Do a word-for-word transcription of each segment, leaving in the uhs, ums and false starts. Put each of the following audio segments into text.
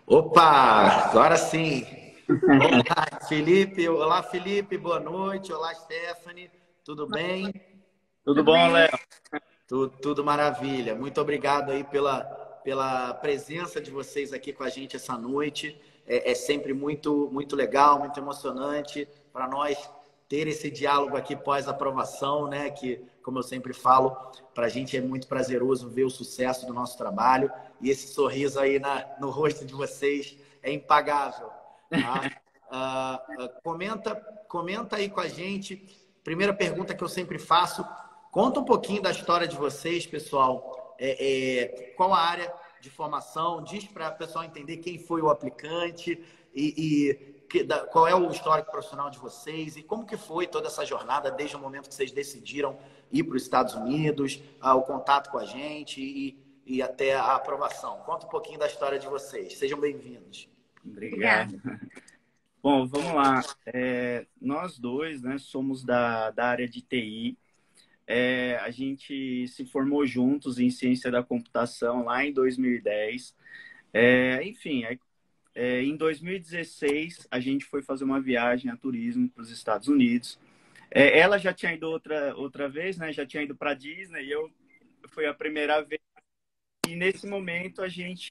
Opa, agora sim. Olá, Felipe. Olá, Felipe. Boa noite. Olá, Stephanie. Tudo bem? Tudo Tudo bom, bem? Léo? Tudo, tudo maravilha. Muito obrigado aí pela, pela presença de vocês aqui com a gente essa noite. É, é sempre muito, muito legal, muito emocionante para nós ter esse diálogo aqui pós-aprovação, né? Que, como eu sempre falo, para a gente é muito prazeroso ver o sucesso do nosso trabalho e esse sorriso aí na, no rosto de vocês é impagável, tá? Ah, ah, comenta, comenta aí com a gente. Primeira pergunta que eu sempre faço. Conta um pouquinho da história de vocês, pessoal. É, é, qual a área de formação? Diz para o pessoal entender quem foi o aplicante e, e que, da, qual é o histórico profissional de vocês e como que foi toda essa jornada desde o momento que vocês decidiram ir para os Estados Unidos, ah, o contato com a gente e, e até a aprovação. Conta um pouquinho da história de vocês. Sejam bem-vindos. Obrigada. Obrigado. Bom, vamos lá. É, nós dois, né, somos da, da área de T I. É, a gente se formou juntos em ciência da computação lá em dois mil e dez. É, enfim, é, é, em dois mil e dezesseis a gente foi fazer uma viagem a turismo para os Estados Unidos. É, ela já tinha ido outra, outra vez, né? Já tinha ido para Disney e eu foi a primeira vez. E nesse momento a gente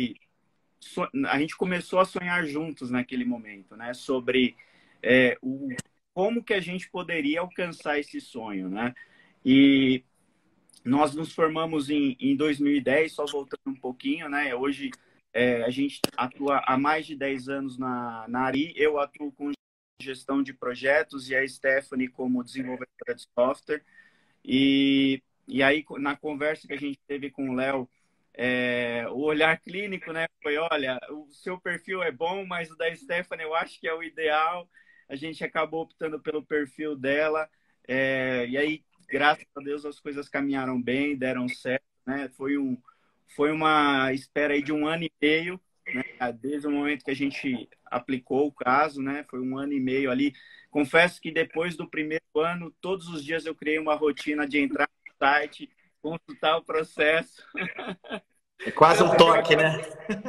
a gente começou a sonhar juntos naquele momento, né? Sobre é, o, como que a gente poderia alcançar esse sonho, né? E nós nos formamos em, em dois mil e dez, só voltando um pouquinho, né? Hoje é, a gente atua há mais de dez anos na, na Ari. Eu atuo com gestão de projetos e a Stephanie como desenvolvedora de software. E, e aí, na conversa que a gente teve com o Léo, é, o olhar clínico, né, foi, olha, o seu perfil é bom, mas o da Stephanie eu acho que é o ideal. A gente acabou optando pelo perfil dela. É, e aí, graças a Deus, as coisas caminharam bem, deram certo, né? Foi, um, foi uma espera aí de um ano e meio, né? Desde o momento que a gente aplicou o caso, né? Foi um ano e meio ali. Confesso que depois do primeiro ano, todos os dias eu criei uma rotina de entrar no site, consultar o processo. É quase um toque, né?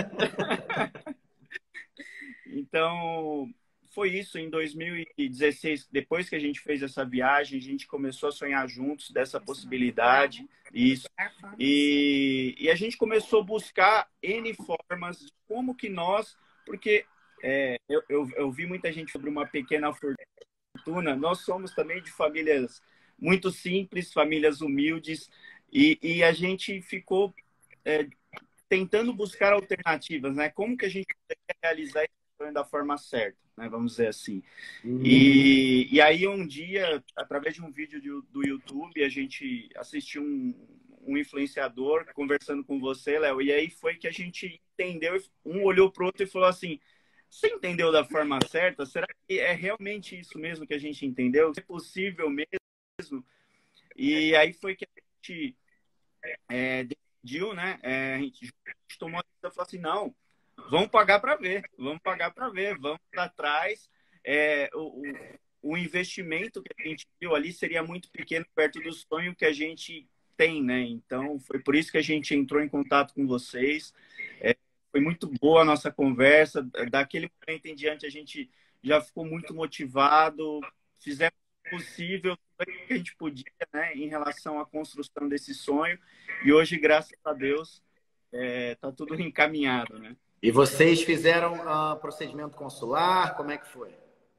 Então, foi isso em dois mil e dezesseis, depois que a gente fez essa viagem, a gente começou a sonhar juntos dessa possibilidade, isso. E, e a gente começou a buscar N formas de como que nós, porque é, eu, eu, eu vi muita gente sobre uma pequena fortuna, nós somos também de famílias muito simples, famílias humildes, e, e a gente ficou é, tentando buscar alternativas, né? Como que a gente poderia realizar esse sonho da forma certa, né? Vamos dizer assim. Hum. E, e aí um dia, através de um vídeo do, do YouTube, a gente assistiu um, um influenciador conversando com você, Léo, e aí foi que a gente entendeu, um olhou para o outro e falou assim, você entendeu da forma certa? Será que é realmente isso mesmo que a gente entendeu? É possível mesmo? E aí foi que a gente é, decidiu, né? É, a gente tomou a decisão e falou assim, não, vamos pagar para ver, vamos pagar para ver, vamos atrás. É, o, o, o investimento que a gente viu ali seria muito pequeno perto do sonho que a gente tem, né? Então, foi por isso que a gente entrou em contato com vocês. É, foi muito boa a nossa conversa. Daquele momento em diante, a gente já ficou muito motivado, fizemos o possível, tudo que a gente podia, né, em relação à construção desse sonho. E hoje, graças a Deus, está é, tudo encaminhado, né? E vocês fizeram uh, procedimento consular? Como é que foi?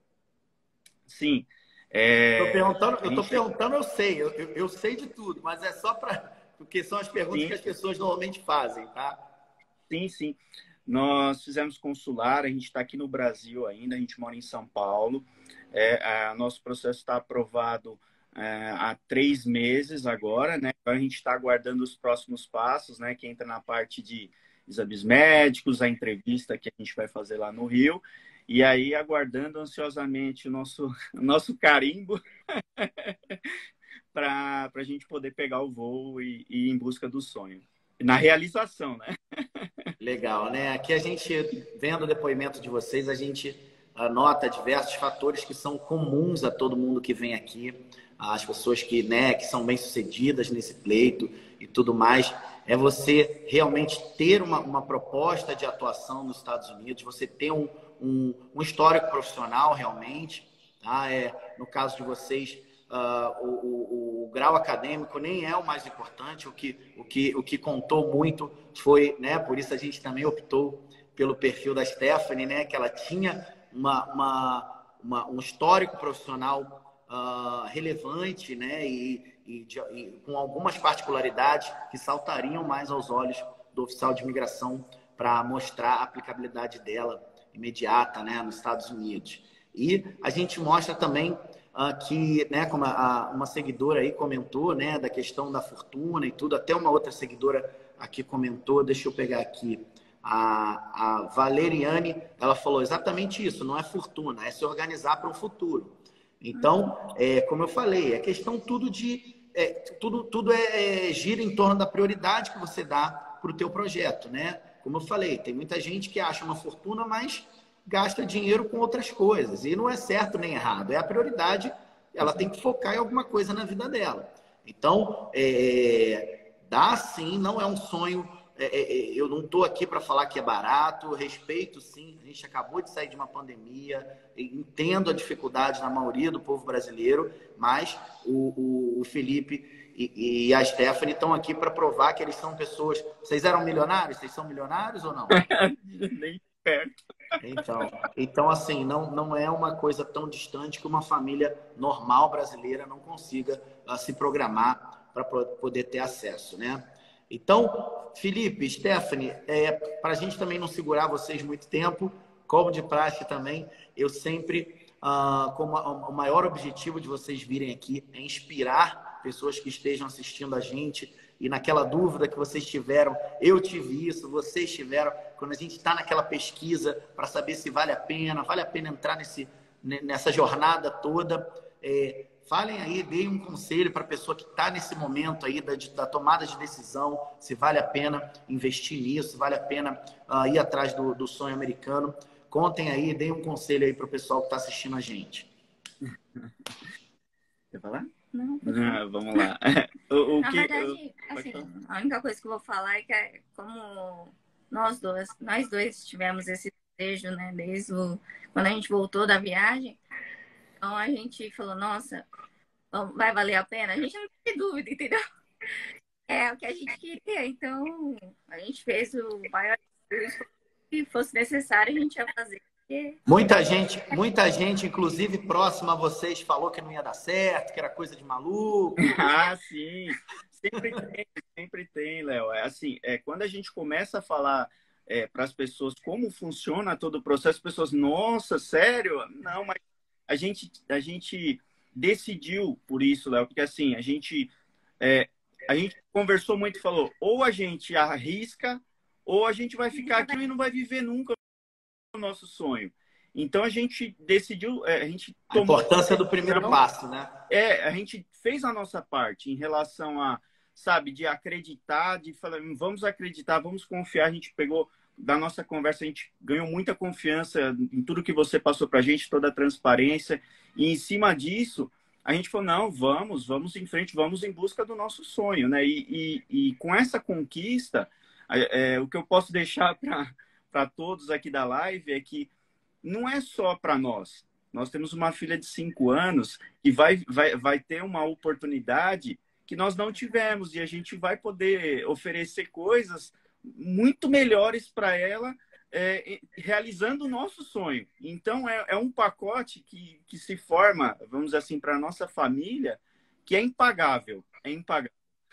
Sim. Tô É, perguntando, eu a tô gente tem... perguntando, eu sei, eu, eu, eu sei de tudo, mas é só para porque são as perguntas Sim, que as pessoas normalmente fazem, tá? sim, sim. Nós fizemos consular, a gente está aqui no Brasil ainda, a gente mora em São Paulo. É, a, nosso processo está aprovado é, há três meses agora, né? Então a gente está aguardando os próximos passos, né? Que entra na parte de exames médicos, a entrevista que a gente vai fazer lá no Rio. E aí, aguardando ansiosamente o nosso, o nosso carimbo para a gente poder pegar o voo e, e ir em busca do sonho. Na realização, né? Legal, né? Aqui a gente, vendo o depoimento de vocês, a gente nota diversos fatores que são comuns a todo mundo que vem aqui. as pessoas que, né, que são bem-sucedidas nesse pleito e tudo mais, é você realmente ter uma, uma proposta de atuação nos Estados Unidos, você ter um, um, um histórico profissional realmente, tá? É, no caso de vocês, uh, o, o, o grau acadêmico nem é o mais importante, o que, o que, o que contou muito foi, né, por isso a gente também optou pelo perfil da Stephanie, né, que ela tinha uma, uma, uma, um histórico profissional Uh, relevante, né, e, e, de, e com algumas particularidades que saltariam mais aos olhos do oficial de imigração para mostrar a aplicabilidade dela imediata, né, nos Estados Unidos. E a gente mostra também uh, que, né, como a, a, uma seguidora aí comentou, né, da questão da fortuna e tudo, até uma outra seguidora aqui comentou, deixa eu pegar aqui, a, a Valeriane, ela falou exatamente isso, não é fortuna, é se organizar para o futuro. Então, é, como eu falei, é questão tudo de... É, tudo tudo é, é, gira em torno da prioridade que você dá para o teu projeto, né? Como eu falei, tem muita gente que acha uma fortuna, mas gasta dinheiro com outras coisas. E não é certo nem errado. É a prioridade, ela tem que focar em alguma coisa na vida dela. Então, é, dá sim, não é um sonho... É, é, eu não estou aqui para falar que é barato, respeito sim, a gente acabou de sair de uma pandemia, entendo a dificuldade na maioria do povo brasileiro, mas o, o, o Felipe e, e a Stephanie estão aqui para provar que eles são pessoas... Vocês eram milionários? Vocês são milionários ou não? Nem perto. Então, então assim, não, não é uma coisa tão distante que uma família normal brasileira não consiga uh, se programar para poder ter acesso, né? Então, Felipe, Stephanie, é, para a gente também não segurar vocês muito tempo, como de praxe também, eu sempre, ah, como a, o maior objetivo de vocês virem aqui é inspirar pessoas que estejam assistindo a gente e naquela dúvida que vocês tiveram, eu tive isso, vocês tiveram, quando a gente está naquela pesquisa para saber se vale a pena, vale a pena entrar nesse, nessa jornada toda, é, falem aí, deem um conselho para a pessoa que está nesse momento aí da, da tomada de decisão, se vale a pena investir nisso, se vale a pena uh, ir atrás do, do sonho americano. Contem aí, deem um conselho aí para o pessoal que está assistindo a gente. Quer falar? Não, ah, vamos lá. o, o Na que, verdade, eu... assim, a única coisa que eu vou falar é que é como nós dois, nós dois tivemos esse desejo, né, desde o, quando a gente voltou da viagem, então a gente falou, nossa, vai valer a pena? A gente não tem dúvida, entendeu? É o que a gente queria, então a gente fez o maior esforço que fosse necessário, a gente ia fazer. Porque... Muita gente, muita gente, inclusive próxima a vocês, falou que não ia dar certo, que era coisa de maluco. Ah, sim. Sempre tem, sempre tem, Léo. É assim, é, quando a gente começa a falar é, para as pessoas como funciona todo o processo, as pessoas, nossa, sério? Não, mas a gente, a gente decidiu por isso, Léo, porque assim, a gente, é, a gente conversou muito e falou, ou a gente arrisca, ou a gente vai ficar aqui e não vai viver nunca o nosso sonho. Então a gente decidiu, é, a gente tomou... A importância do primeiro passo, né? É, a gente fez a nossa parte em relação a, sabe, de acreditar, de falar, vamos acreditar, vamos confiar. A gente pegou, da nossa conversa, a gente ganhou muita confiança em tudo que você passou pra gente, toda a transparência. E em cima disso, a gente falou, não, vamos, vamos em frente, vamos em busca do nosso sonho, né? E, e, e com essa conquista, é, é, o que eu posso deixar para todos aqui da live é que não é só para nós. Nós temos uma filha de cinco anos que vai, vai, vai ter uma oportunidade que nós não tivemos e a gente vai poder oferecer coisas muito melhores para ela, é, realizando o nosso sonho. Então, é, é um pacote que, que se forma, vamos dizer assim, para a nossa família, que é impagável. É impagável.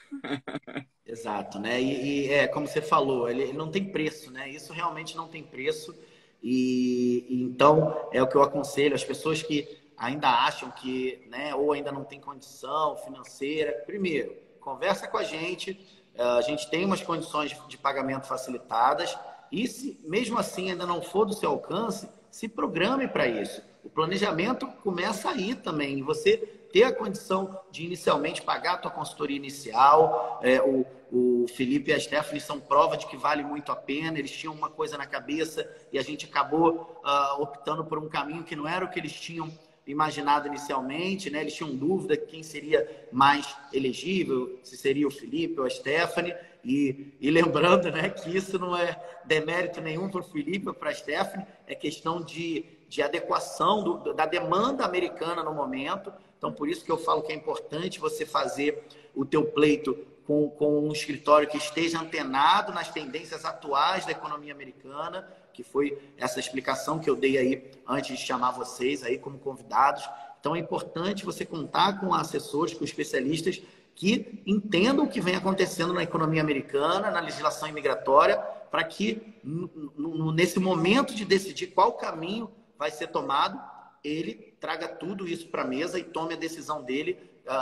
Exato, né? E, e é como você falou, ele não tem preço, né? Isso realmente não tem preço. E, e então é o que eu aconselho as pessoas que ainda acham que, né, ou ainda não tem condição financeira. Primeiro, conversa com a gente. A gente tem umas condições de pagamento facilitadas. E se mesmo assim ainda não for do seu alcance, se programe para isso. O planejamento começa aí também. Você ter a condição de inicialmente pagar a tua consultoria inicial. É, o, o Felipe e a Stephanie são prova de que vale muito a pena. Eles tinham uma coisa na cabeça e a gente acabou uh, optando por um caminho que não era o que eles tinham imaginado inicialmente, né? Eles tinham dúvida quem seria mais elegível, se seria o Felipe ou a Stephanie. E, e lembrando, né, que isso não é demérito nenhum para o Felipe ou para a Stephanie, é questão de, de adequação do, da demanda americana no momento. Então, por isso que eu falo que é importante você fazer o teu pleito com, com um escritório que esteja antenado nas tendências atuais da economia americana, que foi essa explicação que eu dei aí antes de chamar vocês aí como convidados. Então, é importante você contar com assessores, com especialistas que entendam o que vem acontecendo na economia americana, na legislação imigratória, para que, nesse momento de decidir qual caminho vai ser tomado, ele traga tudo isso para a mesa e tome a decisão dele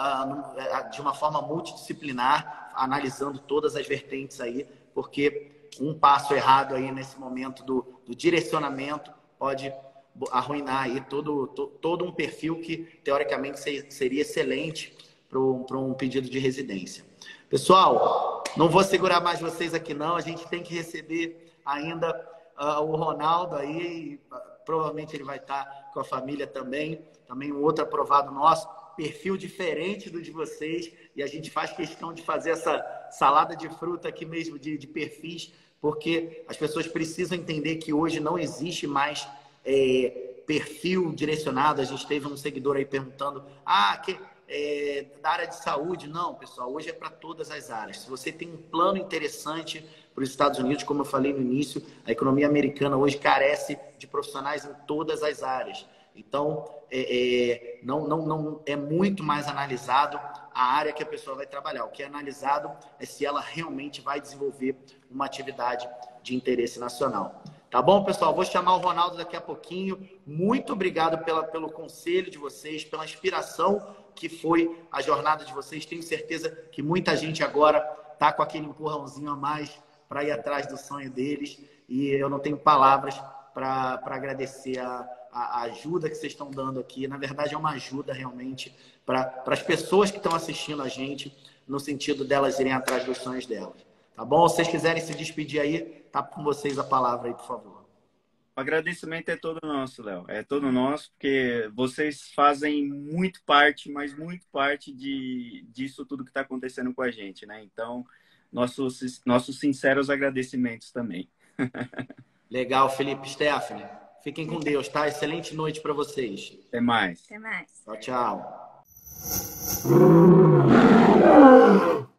uh, de uma forma multidisciplinar, analisando todas as vertentes aí, porque um passo errado aí nesse momento do, do direcionamento pode arruinar aí todo, to, todo um perfil que, teoricamente, seria excelente para um pedido de residência. Pessoal, não vou segurar mais vocês aqui não, a gente tem que receber ainda uh, o Ronaldo aí, uh, provavelmente ele vai estar com a família também, também um outro aprovado nosso, perfil diferente do de vocês, e a gente faz questão de fazer essa salada de fruta aqui mesmo, de, de perfis, porque as pessoas precisam entender que hoje não existe mais é, perfil direcionado. A gente teve um seguidor aí perguntando, ah, que... É, da área de saúde. Não, pessoal, hoje é para todas as áreas. Se você tem um plano interessante para os Estados Unidos, como eu falei no início, a economia americana hoje carece de profissionais em todas as áreas. Então, é, é, não, não, não é muito mais analisado a área que a pessoa vai trabalhar. O que é analisado é se ela realmente vai desenvolver uma atividade de interesse nacional. Tá bom, pessoal? Vou chamar o Ronaldo daqui a pouquinho. Muito obrigado pela, pelo conselho de vocês, pela inspiração que foi a jornada de vocês. Tenho certeza que muita gente agora está com aquele empurrãozinho a mais para ir atrás do sonho deles. E eu não tenho palavras para agradecer a, a ajuda que vocês estão dando aqui. Na verdade, é uma ajuda realmente para as pessoas que estão assistindo a gente, no sentido delas irem atrás dos sonhos delas. Tá bom? Se vocês quiserem se despedir aí, tá com vocês a palavra aí, por favor. O agradecimento é todo nosso, Léo. É todo nosso, porque vocês fazem muito parte, mas muito parte de, disso tudo que está acontecendo com a gente, né? Então, nossos, nossos sinceros agradecimentos também. Legal, Felipe, Stephanie. Fiquem com Deus, tá? Excelente noite para vocês. Até mais. Até mais. Tchau, tchau.